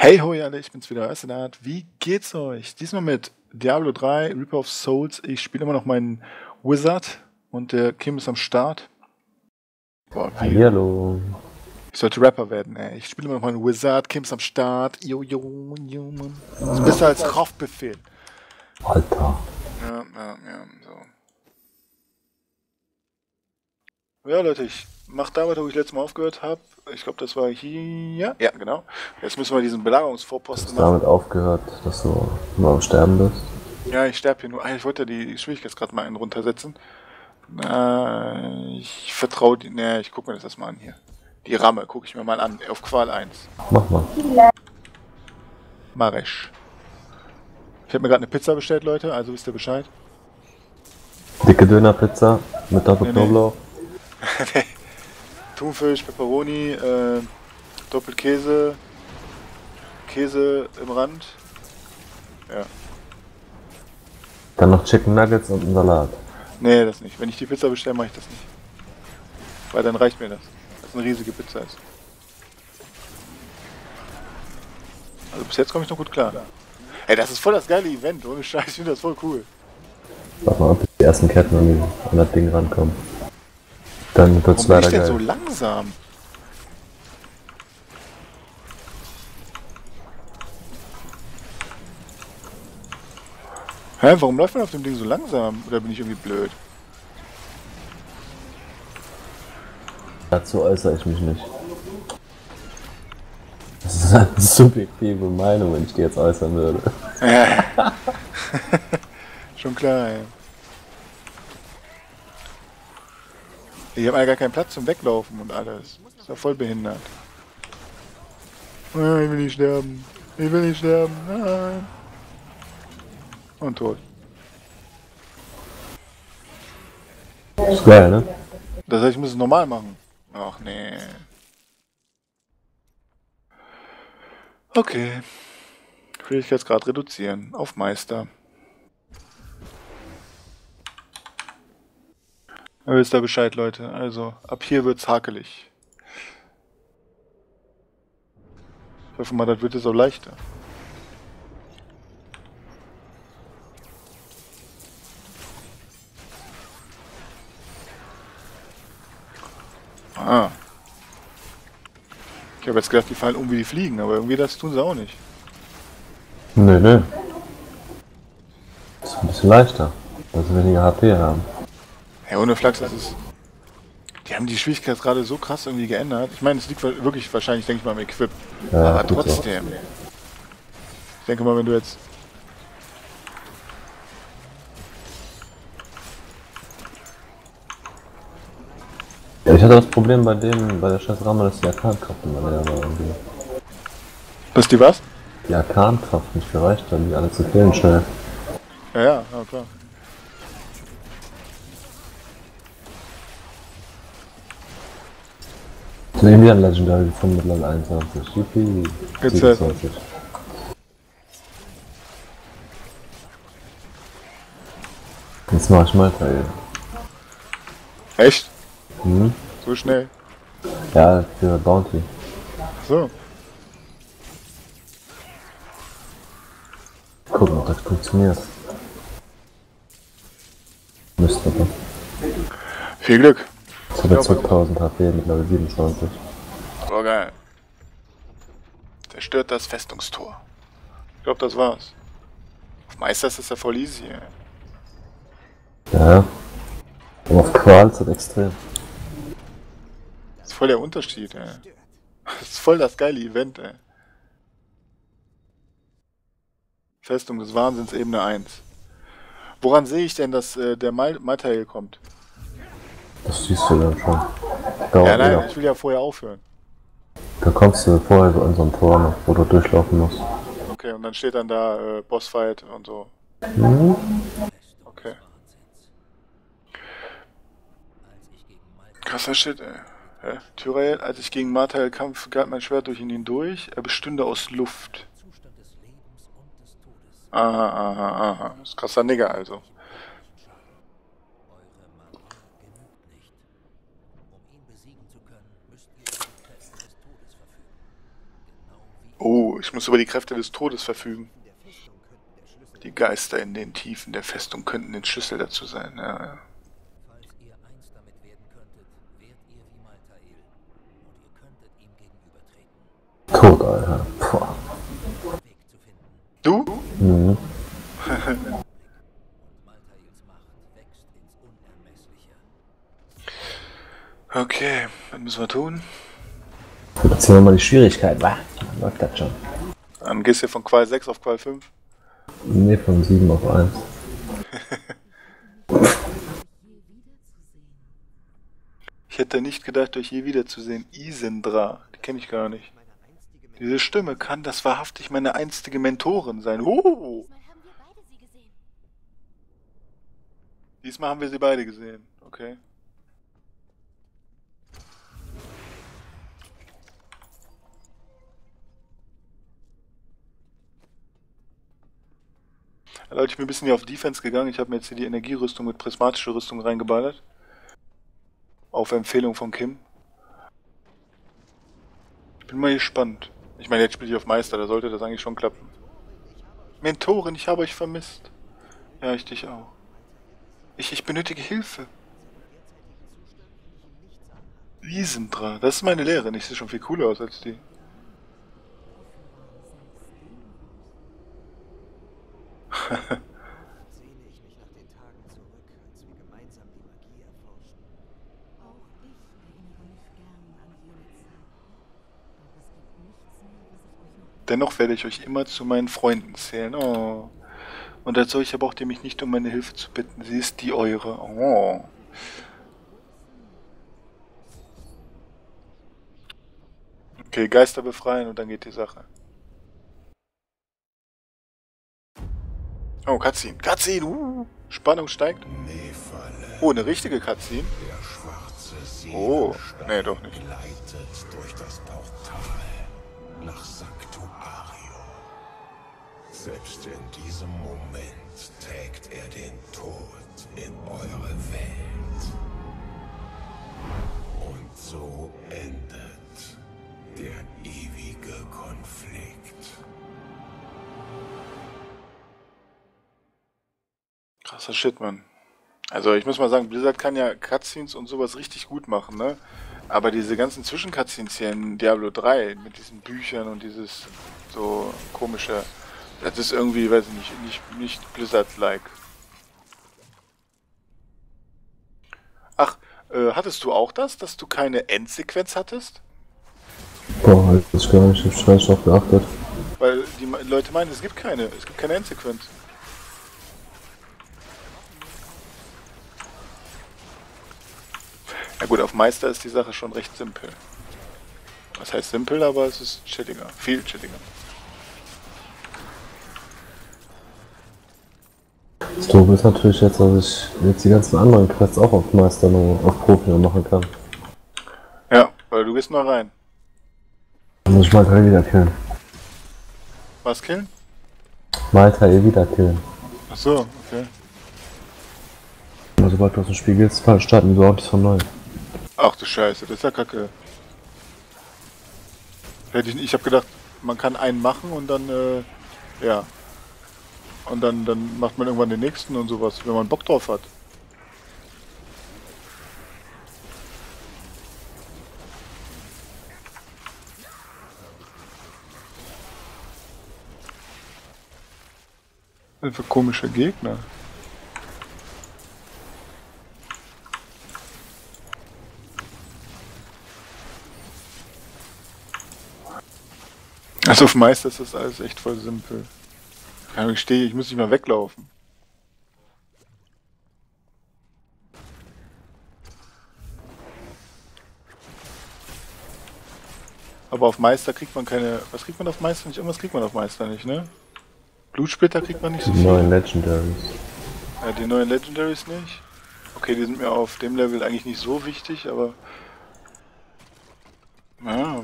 Hey ho, alle, ich bin's wieder, Assenat. Wie geht's euch? Diesmal mit Diablo 3, Reaper of Souls. Ich spiele immer noch meinen Wizard und der Kim ist am Start. Boah, wie. Hallihallo. Ich sollte Rapper werden, ey. Ich spiele immer noch meinen Wizard, Kim ist am Start. Jo, Mann. Das ist besser als Kraftbefehl. Alter. Ja, so. Ja, Leute, ich mach da weiter, wo ich letztes Mal aufgehört habe. Ich glaube, das war hier. Ja, genau. Jetzt müssen wir diesen Du Belagerungsvorposten hast machen. damit aufgehört, dass du nur am Sterben bist. Ja, ich sterbe hier nur. Ich wollte ja die Schwierigkeitsgrad mal einen runtersetzen. Ich vertraue die. Ne, ich gucke mir das erstmal an hier. Die Ramme gucke ich mir mal an. Auf Qual 1. Mach mal. Maresch. Ich habe mir gerade eine Pizza bestellt, Leute, also wisst ihr Bescheid. Dicke Dönerpizza mit Doppelknoblauch. Nee. Thunfisch, Pepperoni, Doppelkäse, Käse im Rand. Ja. Dann noch Chicken Nuggets und einen Salat. Nee, das nicht. Wenn ich die Pizza bestelle, mache ich das nicht. Weil dann reicht mir das. Das eine riesige Pizza ist. Also bis jetzt komme ich noch gut klar. Ey, das ist voll das geile Event, ohne Scheiß, ich finde das voll cool. Warte mal, ob die ersten Ketten an das Ding rankommen. Dann wird's Warum bin leider ich denn geil. so langsam? Hä, warum läuft man auf dem Ding so langsam? Oder bin ich irgendwie blöd? Dazu äußere ich mich nicht. Das ist eine subjektive Meinung, wenn ich die jetzt äußern würde. Schon klar, ey. Ich habe gar keinen Platz zum Weglaufen und alles. Ist ja voll behindert. Ah, ich will nicht sterben. Ich will nicht sterben. Nein. Und tot. Ist geil, ne? Das heißt, ich muss es normal machen. Ach nee. Okay. Schwierigkeitsgrad reduzieren. Auf Meister. Ihr wisst da Bescheid, Leute. Also, ab hier wird's hakelig. Ich hoffe mal, das wird jetzt auch leichter. Ah. Ich habe jetzt gedacht, die fallen um wie die Fliegen, aber irgendwie das tun sie auch nicht. Nö. Ist ein bisschen leichter, weil sie weniger HP haben. Ja, ohne Flachs, das ist. Die haben die Schwierigkeitsgrade so krass irgendwie geändert. Ich meine, es liegt wirklich wahrscheinlich, denke ich mal, am Equip. Ja, Aber gut so. trotzdem. Ich denke mal, wenn du jetzt. Ja, ich hatte das Problem bei der scheiß Ramme, dass die Arkankraft immer leer war irgendwie. Dass die was? Die Arkankraft nicht gereicht hat, die alle zu killen schnell. Ja, klar. Ich habe irgendwie ein Legendary gefunden mit Level 21. Yippie. Jetzt 27. Jetzt mach ich mal Teil. Echt? Mhm. So schnell? Ja, für Bounty. So. Gucken, ob das funktioniert. Müsste aber. Viel Glück. Ich habe jetzt 1000 HP mit Level 27. Oh, geil. Zerstört das Festungstor. Ich glaube, das war's. Auf Meister ist das ja voll easy, ey. Ja. Und auf Qual ist das extrem. Das ist voll der Unterschied, ey. Das ist voll das geile Event, ey. Festung des Wahnsinns, Ebene 1. Woran sehe ich denn, dass der Maltail kommt? Das siehst du dann schon. Dauert Ja, nein, länger. ich will ja vorher aufhören. Da kommst du vorher so an so ein Tor noch, wo du durchlaufen musst. Okay, und dann steht dann da Bossfight und so. Mhm. Okay. Krasser Shit, ey. Hä? Tyrael, als ich gegen Martael kämpfte, galt mein Schwert durch ihn hindurch. Er bestünde aus Luft. Aha. Das ist ein krasser Nigger, also. Oh, ich muss über die Kräfte des Todes verfügen. Die Geister in den Tiefen der Festung könnten den Schlüssel dazu sein. Ja, ja. Falls ihr eins damit werden könntet, wärt ihr wie Maltael. Und ihr könntet ihm gegenübertreten. Tot, Alter. Boah. Weg zu finden. Du? Mhm. Und Maltaels Macht wächst ins Unermessliche. Okay, was müssen wir tun? Erzähl mal die Schwierigkeit, wa? Dann läuft das schon. Dann gehst du von Qual 6 auf Qual 5. Ne, von 7 auf 1. Ich hätte nicht gedacht, euch je wiederzusehen. Isindra, die kenne ich gar nicht. Diese Stimme kann das wahrhaftig meine einstige Mentorin sein. Diesmal haben wir sie beide gesehen. Diesmal haben wir sie beide gesehen. Okay. Ja, Leute, ich bin ein bisschen hier auf Defense gegangen. Ich habe mir jetzt hier die Energierüstung mit prismatischer Rüstung reingeballert. Auf Empfehlung von Kim. Ich bin mal gespannt. Ich meine, jetzt spiele ich auf Meister, da sollte das eigentlich schon klappen. Mentorin, ich habe euch vermisst. Ja, ich dich auch. Ich benötige Hilfe. Isindra, das ist meine Lehrerin. Ich sehe schon viel cooler aus als die. Sehne ich mich nach den Tagen zurück, als wir gemeinsam die Magie erforschten. Auch ich erinnere mich gern an jene Zeit. Doch es gibt nichts mehr, was ich euch noch... Dennoch werde ich euch immer zu meinen Freunden zählen. Oh. Und als solcher braucht ihr mich nicht um meine Hilfe zu bitten. Sie ist die eure. Oh. Okay, Geister befreien und dann geht die Sache. Oh, Cutscene. Cutscene. Spannung steigt. Oh, eine richtige Cutscene. Der schwarze Oh, Seelenstein nee, doch nicht. gleitet durch das Portal nach Sanctuario. Selbst in diesem Moment trägt er den Tod in eure Welt. Und so endet der ewige Konflikt. Krasser Shit, Mann. Also ich muss mal sagen, Blizzard kann ja Cutscenes und sowas richtig gut machen, ne? Aber diese ganzen Zwischen-Cutscenes hier in Diablo 3 mit diesen Büchern und dieses so komische, das ist irgendwie, weiß ich nicht Blizzard-like. Ach, hattest du auch das, dass du keine Endsequenz hattest? Boah, halt das gar nicht, ich hab schon drauf geachtet. Weil die Leute meinen, es gibt keine Endsequenz. Ja gut, auf Meister ist die Sache schon recht simpel. Was heißt simpel, aber es ist chilliger, viel chilliger. Das Doofe ist natürlich jetzt, dass ich jetzt die ganzen anderen Quests auch auf Meister nur auf Profi noch machen kann. Ja, weil du gehst nur rein. Dann muss ich Maltael wieder killen. Was killen? Maltael wieder killen. Ach so, okay. Und sobald du aus dem Spiel gehst, starten die überhaupt nicht von neu. Ach du Scheiße, das ist ja kacke. Ich hab gedacht, man kann einen machen und dann, ja. Und dann macht man irgendwann den nächsten und sowas, wenn man Bock drauf hat. Was für komische Gegner. Also auf Meister ist das alles echt voll simpel. Ich muss nicht mal weglaufen. Aber auf Meister kriegt man keine... Was kriegt man auf Meister nicht? Irgendwas kriegt man auf Meister nicht, ne? Blutsplitter kriegt man nicht so Die viel. neuen Legendaries. Ja, die neuen Legendaries nicht. Okay, die sind mir auf dem Level eigentlich nicht so wichtig, aber... Ja.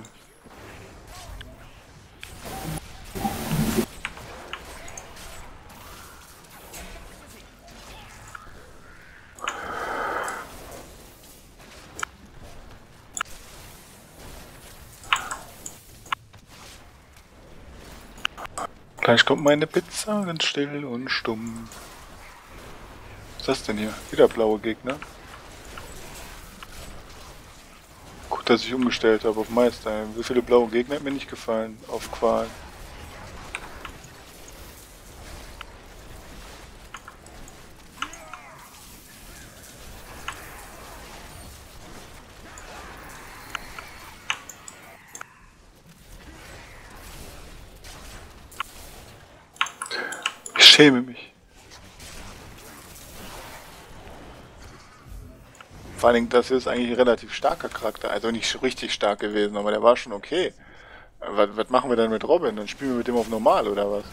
Gleich kommt meine Pizza, ganz still und stumm. Was ist das denn hier? Wieder blaue Gegner. Gut, dass ich umgestellt habe auf Meister. Wie viele blaue Gegner hat mir nicht gefallen auf Qual. Ich schäme mich. Vor allen Dingen, das hier ist eigentlich ein relativ starker Charakter. Also nicht richtig stark gewesen, aber der war schon okay. Was machen wir dann mit Robin? Dann spielen wir mit dem auf normal, oder was?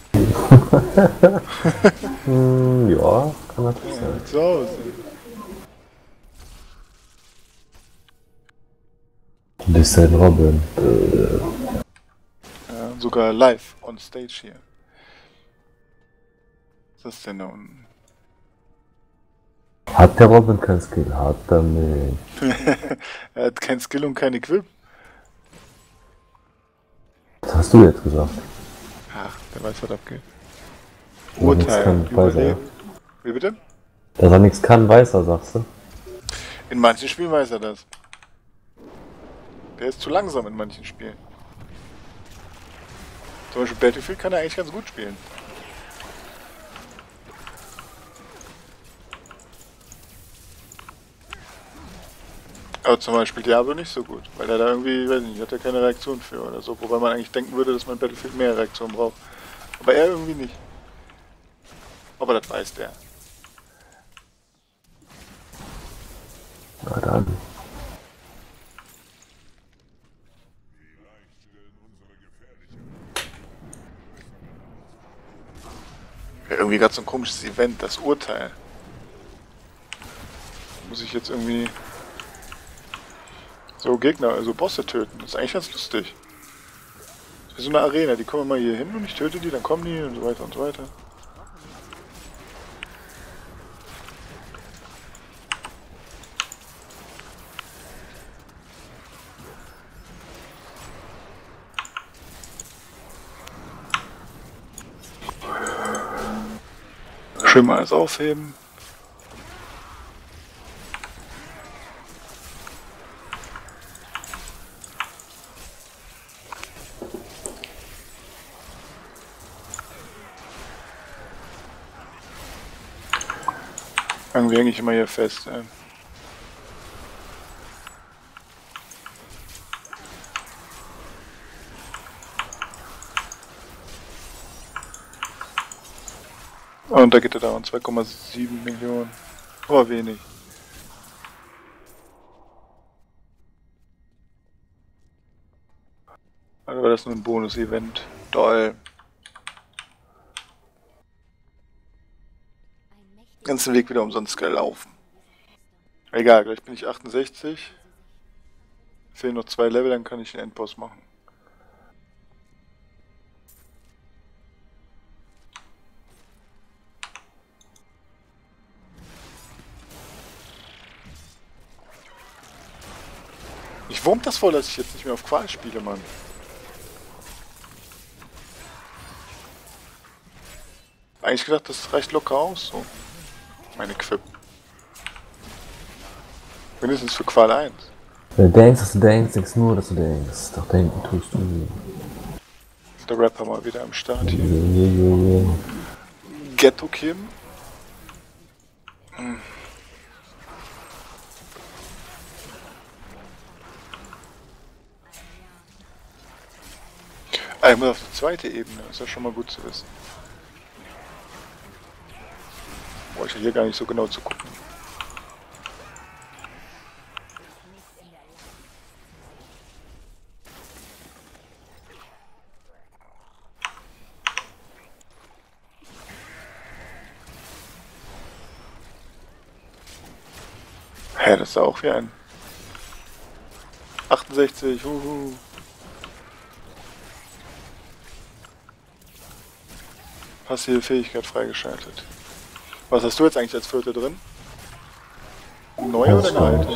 Ja, kann natürlich sein. So aus. Du bist ein Robin. Ja, sogar live on stage hier. Was ist das denn da unten? Hat der Robin kein Skill? Hat er nicht. Er hat kein Skill und kein Equip. Was hast du jetzt gesagt? Ach, der weiß, was abgeht. Dass er nichts kann, weiß er. Überleben. Wie bitte? Dass er nichts kann, weiß er, sagst du? In manchen Spielen weiß er das. Der ist zu langsam in manchen Spielen. Zum Beispiel Battlefield kann er eigentlich ganz gut spielen. Aber zum Beispiel Diablo nicht so gut, weil er da irgendwie, weiß nicht, hat er keine Reaktion für oder so, wobei man eigentlich denken würde, dass man Battlefield mehr Reaktion braucht. Aber er irgendwie nicht. Aber das weiß der. Na dann. Ja, irgendwie gerade so ein komisches Event, das Urteil. Muss ich jetzt irgendwie so Gegner, also Bosse töten. Das ist eigentlich ganz lustig. Das ist wie so eine Arena, die kommen immer hier hin und ich töte die, dann kommen die und so weiter und so weiter. Schön mal alles aufheben. Irgendwie hänge ich immer hier fest. Und da geht er da um 2,7 Millionen. Aber wenig. Also war das nur ein Bonus-Event. Toll. Ganzen Weg wieder umsonst gelaufen. Egal, gleich bin ich 68. Fehlen noch 2 Level, dann kann ich den Endboss machen. Ich wurmt das voll, dass ich jetzt nicht mehr auf Qual spiele, Mann. Eigentlich gedacht, das reicht locker aus, so. Meine Quip. Mindestens für Qual 1. Wenn du denkst, dass du denkst nur, dass du denkst. Doch denken tust du. Der Rapper mal wieder am Start hier. Yeah. Ghetto Kim. Einmal auf die zweite Ebene, ist ja schon mal gut zu wissen. Brauche ich ja hier gar nicht so genau zu gucken. Hä, das ist auch wie ein 68, huhu. Passive Fähigkeit freigeschaltet. Was hast du jetzt eigentlich als vierte drin? Ein neuer oder eine alte?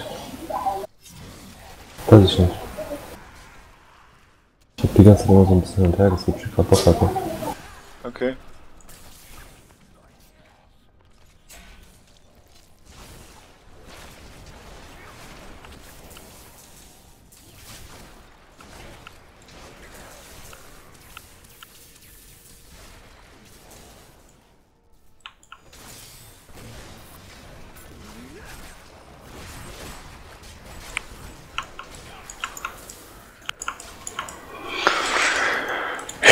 Weiß ich nicht. Ich hab die ganze Zeit immer so ein bisschen hin und her geswitcht, ich grad Bock hatte.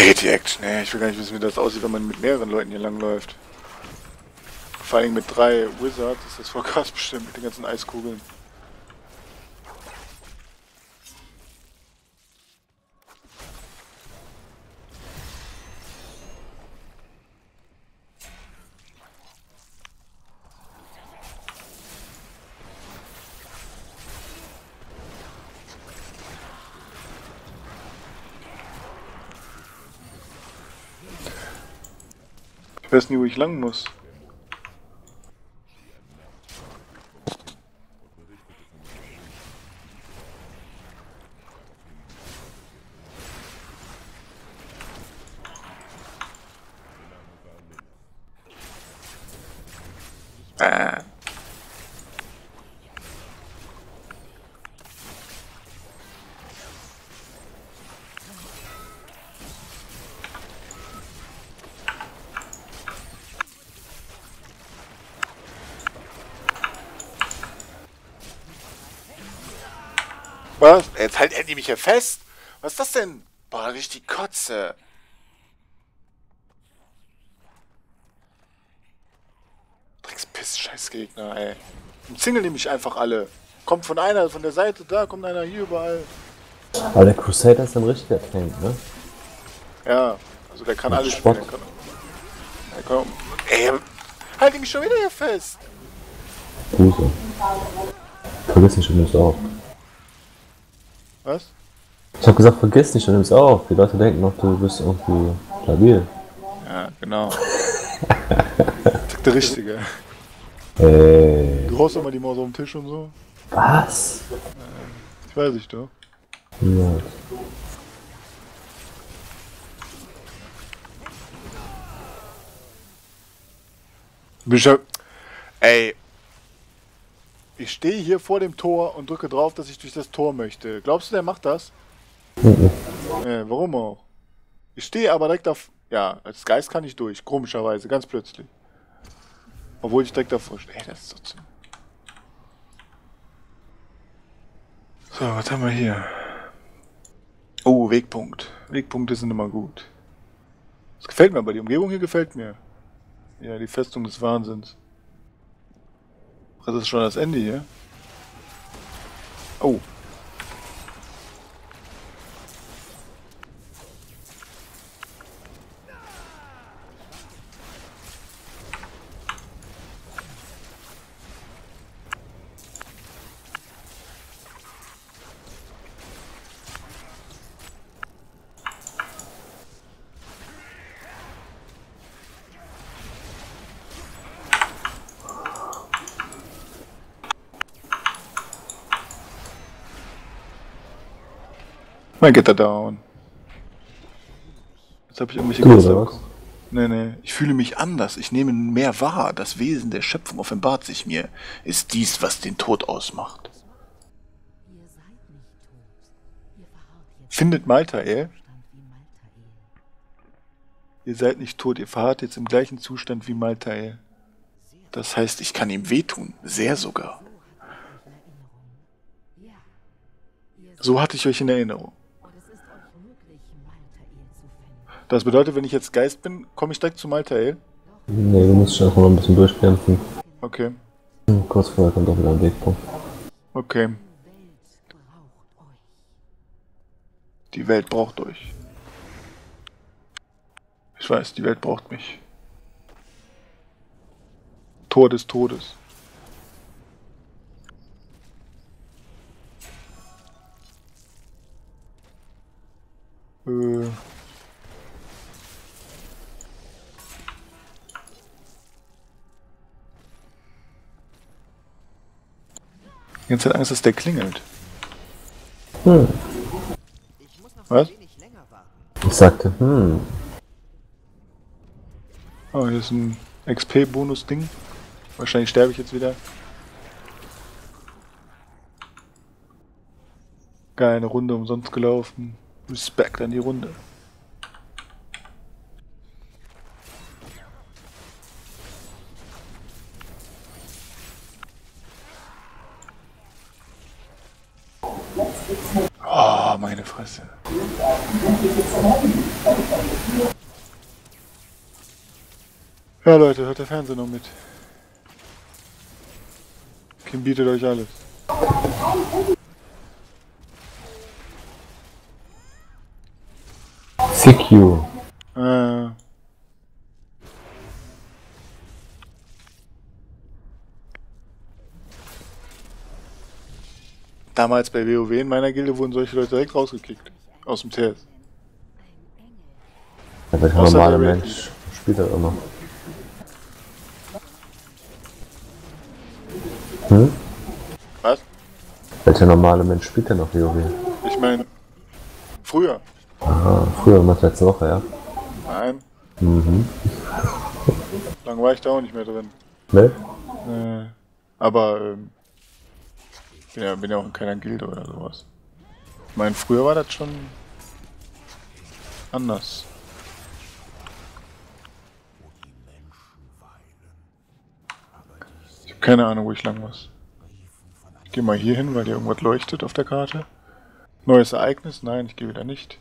geht die Action, ey. Ich will gar nicht wissen, wie das aussieht, wenn man mit mehreren Leuten hier langläuft. Vor allem mit 3 Wizards ist das voll krass bestimmt, mit den ganzen Eiskugeln. Ich weiß nie, wo ich lang muss. Was? Jetzt hält die mich hier fest? Was ist das denn? Boah, richtig Kotze. Dreckspiss-Scheißgegner, ey. Umzingeln die mich einfach alle. Kommt von einer, von der Seite da, kommt einer hier überall. Aber der Crusader ist ein richtiger Tank, ne? Ja, also der kann Mit alles Spott. spielen. Der kann, ey, halt die mich schon wieder hier fest. Buße. Vergiss nicht, du nimmst auf. Was? Ich hab gesagt, vergiss nicht, du nimmst auf. Die Leute denken noch, du bist irgendwie stabil. Ja, genau. Der Richtige. Ey. Du brauchst immer die Maus auf dem Tisch und so. Was? Ich weiß nicht, doch. Ja. Ey. Ich stehe hier vor dem Tor und drücke drauf, dass ich durch das Tor möchte. Glaubst du, der macht das? Warum auch? Ich stehe aber direkt auf... Ja, als Geist kann ich durch. Komischerweise, ganz plötzlich. Obwohl ich direkt davor stehe. Ey, das ist so zu... So, was haben wir hier? Oh, Wegpunkt. Wegpunkte sind immer gut. Das gefällt mir, aber die Umgebung hier gefällt mir. Ja, die Festung des Wahnsinns. Das ist schon das Ende hier. Oh. Mein Getter down. Jetzt habe ich irgendwelche Du, Geister oder was? bekommen. Nee. Ich fühle mich anders. Ich nehme mehr wahr. Das Wesen der Schöpfung offenbart sich mir. Ist dies, was den Tod ausmacht. Ihr seid nicht tot. Ihr verharrt jetzt Findet Maltael. im Zustand wie Maltael. Ihr seid nicht tot. Ihr verharrt jetzt im gleichen Zustand wie Maltael. Das heißt, ich kann ihm wehtun. Sehr sogar. Ja. Ihr So hatte ich euch in Erinnerung. und es ist euch möglich, Maltael zu finden. Das bedeutet, wenn ich jetzt Geist bin, komme ich direkt zu Maltael. Nee, du musst dich einfach noch ein bisschen durchkämpfen. Okay. Kurz vorher kommt auch wieder ein Wegpunkt. Okay. Die Welt braucht euch. Die Welt braucht euch. Ich weiß, die Welt braucht mich. Tor des Todes. Die ganze Zeit Angst, dass der klingelt. Was? Ich sagte, Oh, hier ist ein XP-Bonus-Ding. Wahrscheinlich sterbe ich jetzt wieder. Geil, eine Runde umsonst gelaufen. Respekt an die Runde. Oh. Oh, meine Fresse. Ja, Leute, hört der Fernseher noch mit. Kim bietet euch alles. CQ. Damals bei WoW in meiner Gilde wurden solche Leute direkt rausgekickt. Aus dem TS. Ja, welcher Außer normale der Red Mensch spielt das immer? Hm? Was? Welcher normale Mensch spielt denn noch WoW? Ich meine, früher. Aha, früher immer letzte Woche, ja. Nein. Mhm. Lange war ich da auch nicht mehr drin. Ne? Aber, bin ja auch in keiner Gilde oder sowas. Ich meine, früher war das schon anders. Ich habe keine Ahnung, wo ich lang muss. Ich gehe mal hier hin, weil hier irgendwas leuchtet auf der Karte. Neues Ereignis? Nein, ich gehe wieder nicht.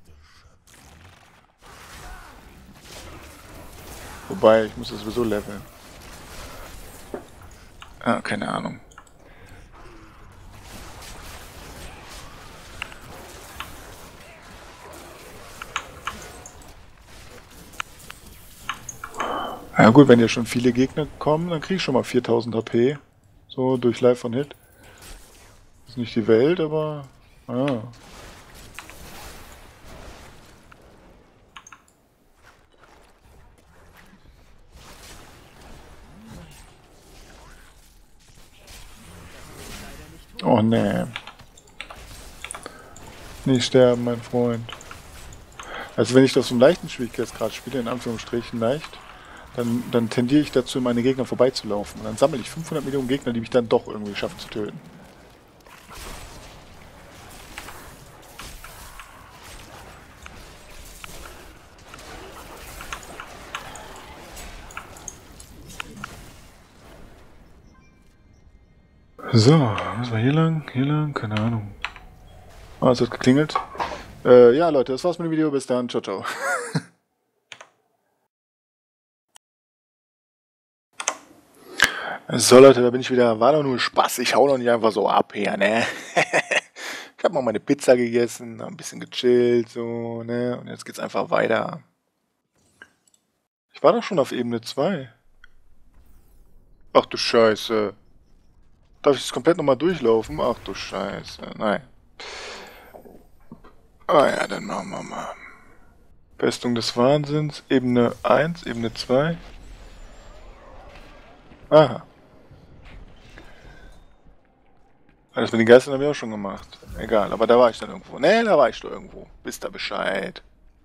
Wobei, ich muss das sowieso leveln. Ah, keine Ahnung. Ja gut, wenn ja schon viele Gegner kommen, dann krieg ich schon mal 4000 HP. So, durch Live von Hit. Ist nicht die Welt, aber... Ah. Oh nee. Nicht sterben, mein Freund. Also wenn ich das zum leichten Schwierigkeitsgrad spiele, in Anführungsstrichen leicht, dann tendiere ich dazu, meine Gegner vorbeizulaufen. Und dann sammle ich 500 Millionen Gegner, die mich dann doch irgendwie schaffen zu töten. So, was war hier lang? Hier lang? Keine Ahnung. Ah, es hat geklingelt. Ja, Leute, das war's mit dem Video. Bis dann. Ciao, ciao. So, Leute, da bin ich wieder. War doch nur Spaß. Ich hau doch nicht einfach so ab hier, ne? Ich habe mal meine Pizza gegessen, ein bisschen gechillt, so, ne? Und jetzt geht's einfach weiter. Ich war doch schon auf Ebene 2. Ach du Scheiße. Darf ich das komplett nochmal durchlaufen? Ach du Scheiße. Nein. Ah ja, dann machen wir mal. Festung des Wahnsinns, Ebene 1, Ebene 2. Aha. Das mit den Geistern habe ich auch schon gemacht. Egal, aber da war ich dann irgendwo. Ne, da war ich doch irgendwo. Wisst ihr Bescheid.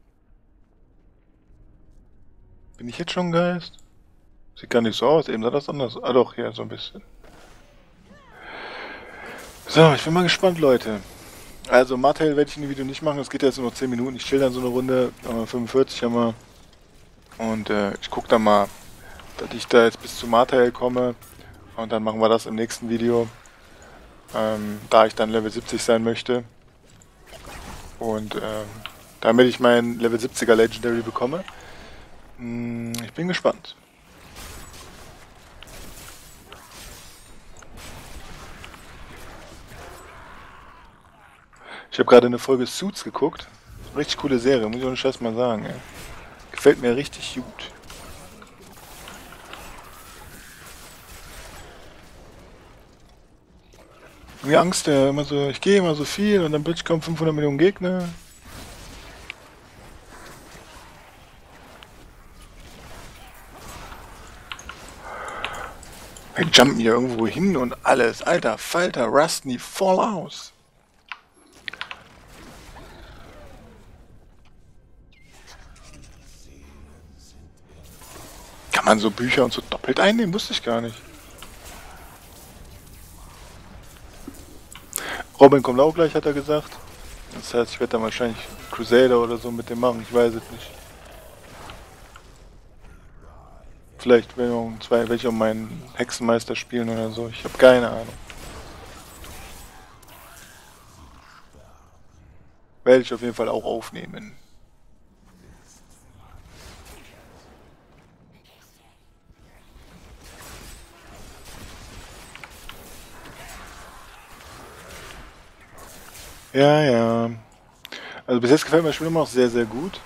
Bin ich jetzt schon ein Geist? Sieht gar nicht so aus, eben sah das anders. Ah doch, hier so ein bisschen. So, ich bin mal gespannt, Leute. Also, Martell werde ich in dem Video nicht machen, es geht jetzt nur noch 10 Minuten. Ich chill dann so eine Runde, 45 haben wir. Und ich gucke dann mal, dass ich da jetzt bis zu Martell komme. Und dann machen wir das im nächsten Video. Da ich dann Level 70 sein möchte. Und damit ich meinen Level 70er Legendary bekomme. Ich bin gespannt. Ich habe gerade eine Folge Suits geguckt. Richtig coole Serie, muss ich ohne Scheiß mal sagen. Ey. Gefällt mir richtig gut. Irgendwie Angst, ja, immer so, ich gehe immer so viel und dann plötzlich kommen 500 Millionen Gegner. Wir jumpen hier irgendwo hin und alles. Alter Falter, rasten die voll aus. Kann man so Bücher und so doppelt einnehmen? Wusste ich gar nicht. Robin kommt auch gleich, hat er gesagt. Das heißt, ich werde dann wahrscheinlich Crusader oder so mit dem machen, ich weiß es nicht. Vielleicht werde ich auch meinen Hexenmeister spielen oder so, ich habe keine Ahnung. Werde ich auf jeden Fall auch aufnehmen. Ja, ja. Also bis jetzt gefällt mir das Spiel immer noch sehr, sehr gut.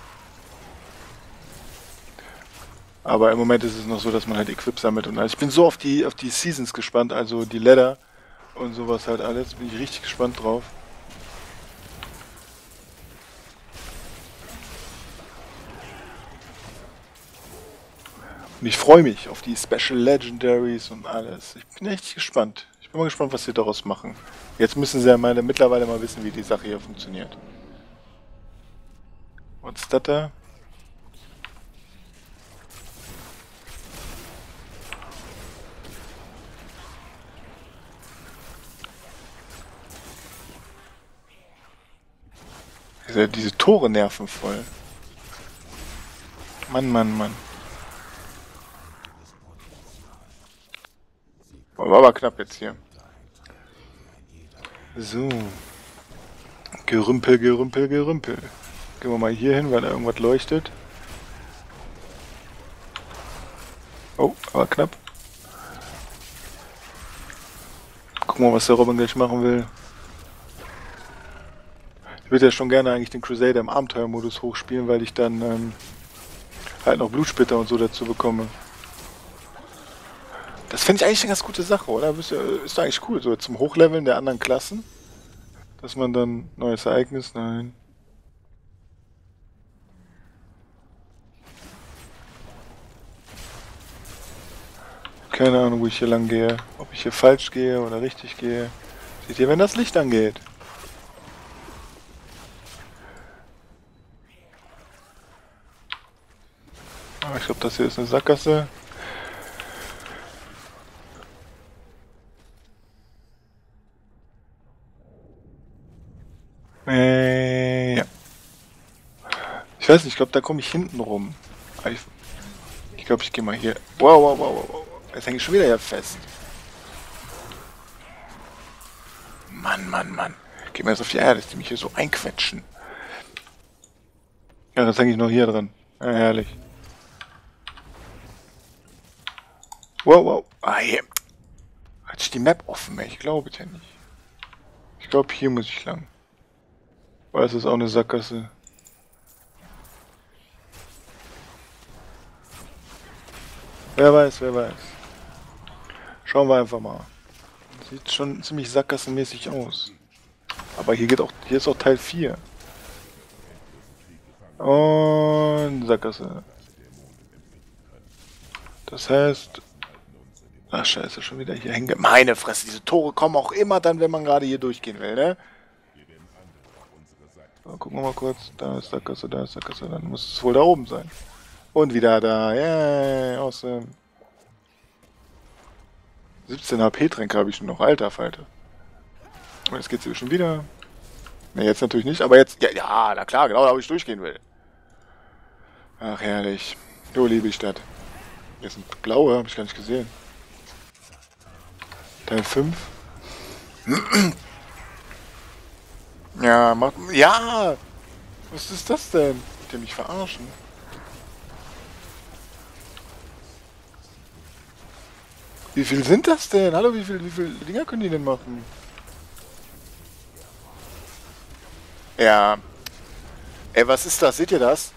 Aber im Moment ist es noch so, dass man halt Equip sammelt und alles. Ich bin so auf die Seasons gespannt, also die Ladder und sowas halt alles. Bin ich richtig gespannt drauf. Und ich freue mich auf die Special Legendaries und alles. Ich bin richtig gespannt. Ich bin mal gespannt, was sie daraus machen. Jetzt müssen sie ja mittlerweile mal wissen, wie die Sache hier funktioniert. Was ist das da? Diese Tore nerven voll. Mann, Mann, Mann. War aber knapp jetzt hier. So. Gerümpel, Gerümpel, Gerümpel. Gehen wir mal hier hin, weil da irgendwas leuchtet. Oh, aber knapp. Gucken wir mal, was der Robin gleich machen will. Ich würde ja schon gerne eigentlich den Crusader im Abenteuermodus hochspielen, weil ich dann halt noch Blutsplitter und so dazu bekomme. Das finde ich eigentlich eine ganz gute Sache, oder? Ist doch eigentlich cool, so zum Hochleveln der anderen Klassen. Dass man dann neues Ereignis, nein. Keine Ahnung, wo ich hier lang gehe. Ob ich hier falsch gehe oder richtig gehe. Seht ihr, wenn das Licht angeht? Ah, ich glaube, das hier ist eine Sackgasse. Ja. Ich weiß nicht, ich glaube, da komme ich hinten rum. Ich glaube, ich gehe mal hier. Wow, wow, wow, wow, wow. Jetzt hänge ich schon wieder hier fest. Mann, Mann, Mann. Geh mir jetzt auf die Erde, dass die mich hier so einquetschen. Ja, jetzt hänge ich noch hier dran. Ja, herrlich. Wow, wow. Ah, hier. Hat sich die Map offen, ey. Ich glaube es ja nicht. Ich glaube, hier muss ich lang. Weil es ist auch eine Sackgasse. Wer weiß, wer weiß. Schauen wir einfach mal. Sieht schon ziemlich sackgassenmäßig aus. Aber hier ist auch Teil 4. Und Sackgasse. Das heißt... Ach scheiße, schon wieder hier hängen. Meine Fresse, diese Tore kommen auch immer dann, wenn man gerade hier durchgehen will, ne? So, gucken wir mal kurz. Da ist Sackgasse, da ist Sackgasse. Dann muss es wohl da oben sein. Und wieder da. Yeah, awesome. 17 HP-Tränke habe ich schon noch. Alter Falter. Und jetzt geht's hier schon wieder. Ne, jetzt natürlich nicht, aber jetzt... Ja, na klar, genau da, wo ich durchgehen will. Ach, herrlich. So liebe ich das. Hier sind blaue, habe ich gar nicht gesehen. Teil 5. Ja, macht... Ja! Was ist das denn? Wollt ihr mich verarschen? Wie viel sind das denn? Hallo, wie viel Dinger können die denn machen? Ja. Ey, was ist das? Seht ihr das?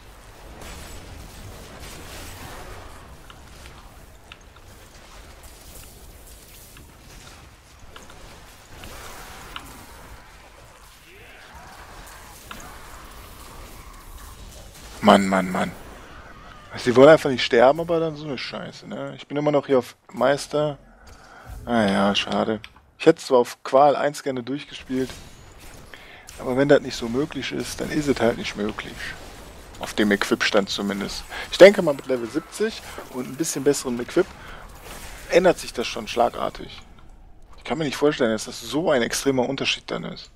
Mann, Mann, Mann. Sie wollen einfach nicht sterben, aber dann so eine Scheiße, ne? Ich bin immer noch hier auf Meister. Ah ja, schade. Ich hätte zwar auf Qual 1 gerne durchgespielt, aber wenn das nicht so möglich ist, dann ist es halt nicht möglich. Auf dem Equip-Stand zumindest. Ich denke mal mit Level 70 und ein bisschen besserem Equip ändert sich das schon schlagartig. Ich kann mir nicht vorstellen, dass das so ein extremer Unterschied dann ist.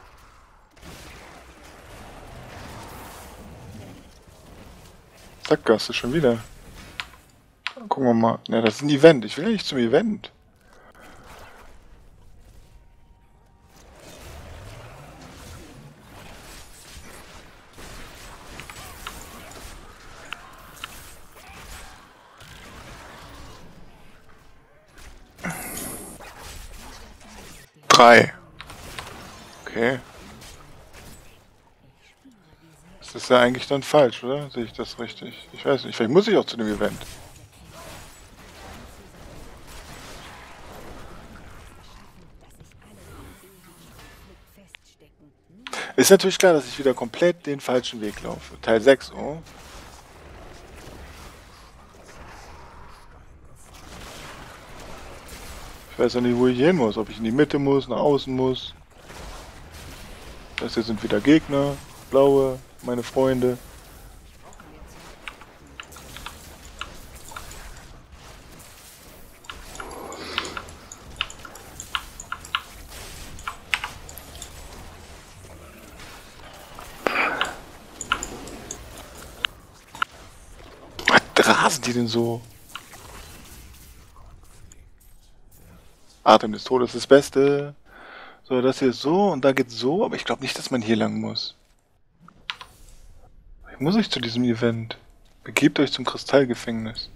Sackgasse schon wieder. Dann gucken wir mal. Ne, das ist ein Event. Ich will ja nicht zum Event. 3. Okay. Das ist ja eigentlich dann falsch, oder? Sehe ich das richtig? Ich weiß nicht. Vielleicht muss ich auch zu dem Event. Ist natürlich klar, dass ich wieder komplett den falschen Weg laufe. Teil 6, oh. Ich weiß ja nicht, wo ich hin muss. Ob ich in die Mitte muss, nach außen muss. Das hier sind wieder Gegner. Blaue, meine Freunde. Was rasen die denn so? Atem des Todes ist das Beste. So, das hier ist so und da geht's so, aber ich glaube nicht, dass man hier lang muss. Ich muss nicht zu diesem Event. Begebt euch zum Kristallgefängnis.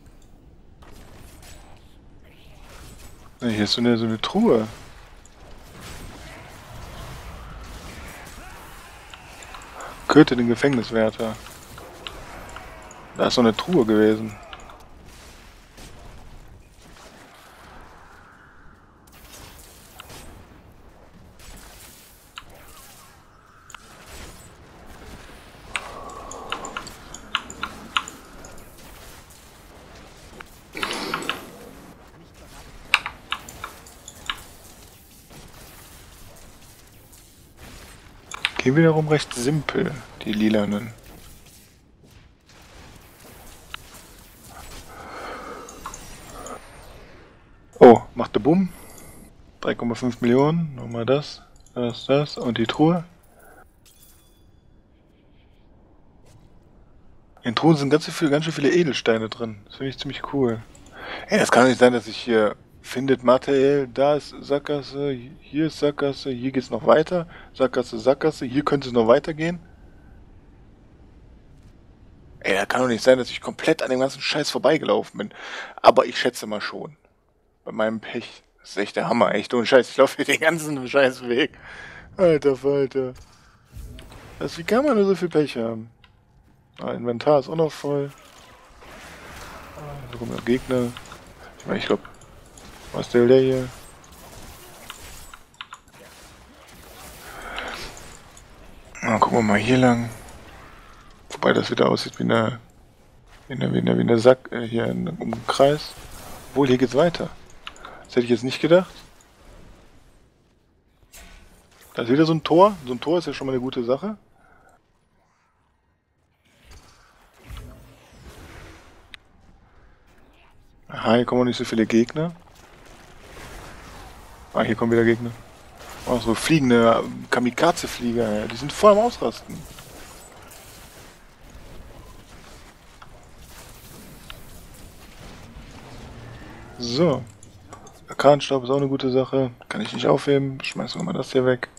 Ja, hier ist so eine Truhe. Töte den Gefängniswärter. Da ist so eine Truhe gewesen. Gehen wiederum recht simpel, die lilanen. Oh, macht der Bumm. 3,5 Millionen, nochmal das und die Truhe. In Truhen sind ganz schön viele Edelsteine drin. Das finde ich ziemlich cool. Ey, das kann nicht sein, dass ich hier findet Material, da ist Sackgasse, hier ist Sackgasse, hier geht's noch weiter. Sackgasse, Sackgasse, hier könnte es noch weitergehen. Ey, da kann doch nicht sein, dass ich komplett an dem ganzen Scheiß vorbeigelaufen bin. Aber ich schätze mal schon. Bei meinem Pech. Das ist echt der Hammer, echt ohne Scheiß. Ich laufe hier den ganzen scheiß Weg. Alter Falter. Wie kann man nur so viel Pech haben? Ah, Inventar ist auch noch voll. Da kommen noch Gegner. Ich glaube, was ist der hier? Na, gucken wir mal hier lang. Wobei das wieder aussieht wie eine Sack, hier im Kreis. Obwohl, hier geht's weiter. Das hätte ich jetzt nicht gedacht. Da ist wieder so ein Tor. So ein Tor ist ja schon mal eine gute Sache. Aha, hier kommen auch nicht so viele Gegner. Ah, hier kommen wieder Gegner. Oh, so fliegende Kamikaze-Flieger, ja. Die sind voll am Ausrasten. So. Arkanstab ist auch eine gute Sache. Kann ich nicht aufheben. Schmeißen wir mal das hier weg.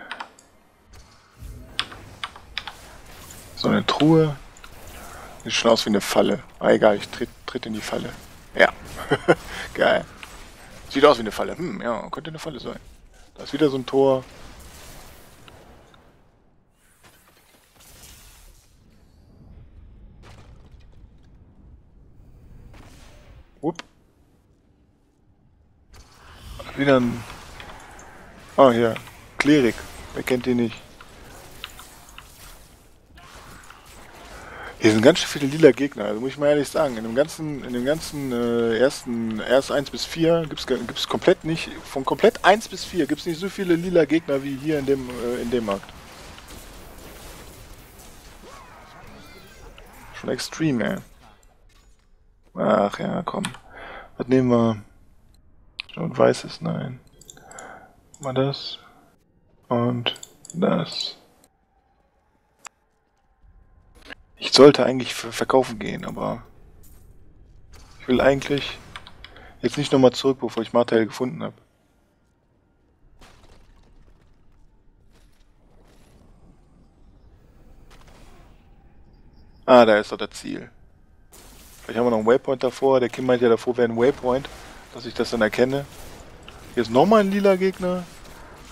So eine Truhe. Sieht schon aus wie eine Falle. Ah, egal, ich tritt in die Falle. Ja. Geil. Sieht aus wie eine Falle. Ja, könnte eine Falle sein. Da ist wieder so ein Tor. Upp. Wieder ein... Ah, hier. Klerik. Wer kennt den nicht? Hier sind ganz schön viele lila Gegner, also muss ich mal ehrlich sagen. In dem ganzen erst 1 bis 4 gibt's komplett nicht, von komplett 1 bis 4 gibt's nicht so viele lila Gegner wie hier in dem Markt. Schon extrem, ey. Ach ja, komm. Was nehmen wir? Und weißes, nein. Mal das. Und das. Ich sollte eigentlich verkaufen gehen, aber ich will eigentlich jetzt nicht nochmal zurück, bevor ich Martell gefunden habe. Ah, da ist doch das Ziel. Vielleicht haben wir noch einen Waypoint davor. Der Kim meint ja, davor wäre ein Waypoint, dass ich das dann erkenne. Hier ist nochmal ein lila Gegner.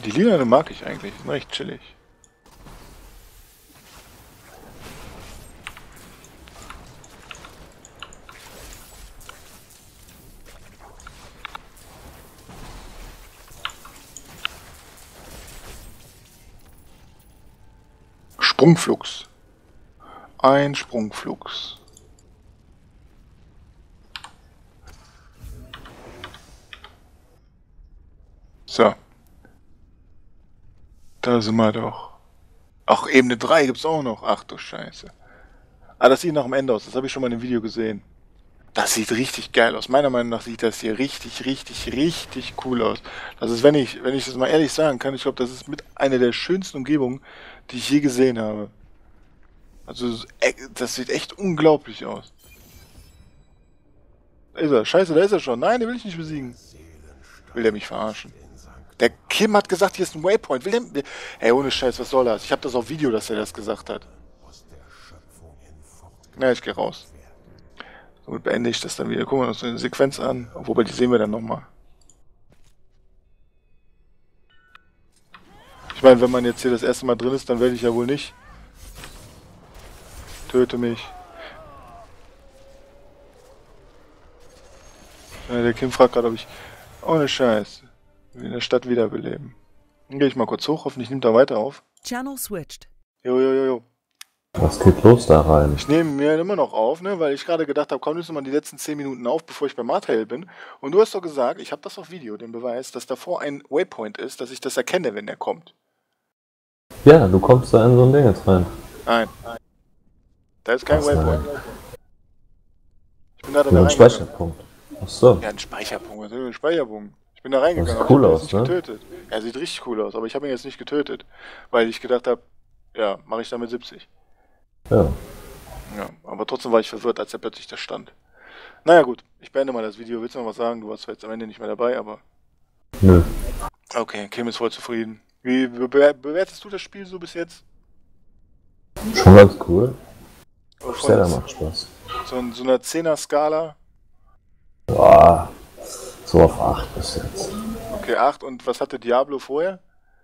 Die Lila mag ich eigentlich, die sind recht chillig. Sprungflux. Ein Sprungflux. So. Da sind wir doch. Ach, Ebene 3 gibt's auch noch. Ach du Scheiße. Ah, das sieht nach dem Ende aus. Das habe ich schon mal in einem Video gesehen. Das sieht richtig geil aus. Meiner Meinung nach sieht das hier richtig, richtig, richtig cool aus. Das ist, wenn ich das mal ehrlich sagen kann, ich glaube, das ist mit einer der schönsten Umgebungen, die ich je gesehen habe. Also, das sieht echt unglaublich aus. Da ist er. Scheiße, da ist er schon. Nein, den will ich nicht besiegen. Will der mich verarschen? Der Kim hat gesagt, hier ist ein Waypoint. Ey, ohne Scheiß, was soll das? Ich habe das auf Video, dass er das gesagt hat. Na, ich gehe raus. Somit beende ich das dann wieder. Gucken wir uns eine Sequenz an. Wobei, die sehen wir dann nochmal. Ich meine, wenn man jetzt hier das erste Mal drin ist, dann werde ich ja wohl nicht. Töte mich. Ja, der Kim fragt gerade, ob ich... Ohne Scheiß. In der Stadt wiederbeleben. Dann gehe ich mal kurz hoch, hoffentlich nimmt er weiter auf. Channel switched. Jo. Was geht los da rein? Ich nehme mir immer noch auf, ne, weil ich gerade gedacht habe, komm, nimmst du mal die letzten 10 Minuten auf, bevor ich bei Martail bin. Und du hast doch gesagt, ich habe das auf Video, den Beweis, dass davor ein Waypoint ist, dass ich das erkenne, wenn der kommt. Ja, du kommst da in so ein Ding jetzt rein. Nein. Da ist kein Was, Waypoint. nein? Ich bin da Nur ein reingegangen. Speicherpunkt. Achso. Ja, ein Speicherpunkt, was ist denn ein Speicherpunkt? Ich bin da reingegangen, Das sieht aber cool ich hab ihn aus, jetzt ne? nicht getötet. Er sieht richtig cool aus, aber ich habe ihn jetzt nicht getötet, weil ich gedacht habe, ja, mache ich damit 70. Ja. Ja, aber trotzdem war ich verwirrt, als er plötzlich da stand. Naja gut, ich beende mal das Video. Willst du noch was sagen? Du warst zwar jetzt am Ende nicht mehr dabei, aber... Nö. Okay, Kim ist voll zufrieden. Wie bewertest du das Spiel so bis jetzt? Schon ganz cool. Auf Zelda macht Spaß. so einer 10er-Skala? Boah. So auf 8 bis jetzt. Okay, 8. Und was hatte Diablo vorher?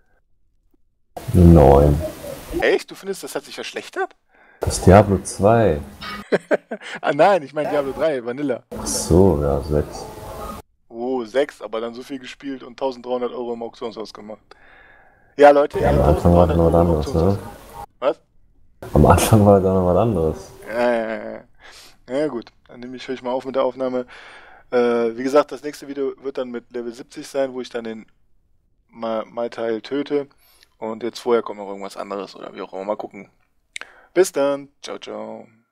9. Echt? Du findest, das hat sich verschlechtert? Das Diablo 2. Ah nein, ich meine Diablo 3, Vanilla. Ach so, ja, 6. Oh, 6, aber dann so viel gespielt und 1300 Euro im Auktionshaus gemacht. Ja, Leute, ihr Am habt Anfang war 1300 das noch was Euro im anderes, Auktionshaus. ne? Was? Am Anfang war das auch noch was anderes. Ja, gut, dann höre ich mal auf mit der Aufnahme. Wie gesagt, das nächste Video wird dann mit Level 70 sein, wo ich dann den Martail töte. Und jetzt vorher kommt noch irgendwas anderes oder wie auch immer. Mal gucken. Bis dann. Ciao, ciao.